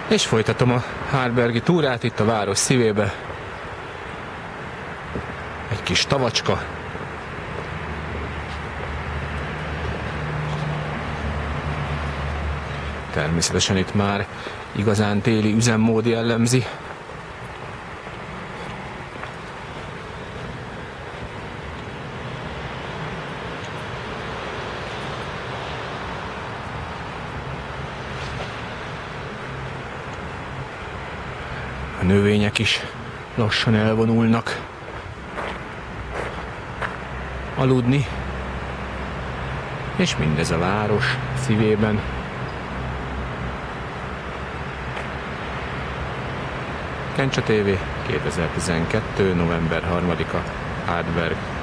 És folytatom a Hárbergi túrát itt a város szívébe. Egy kis tavacska. Természetesen itt már igazán téli üzemmód jellemzi. A növények is lassan elvonulnak aludni, és mindez a város szívében. Kencsa TV, 2012. november 3-a, Hárberg.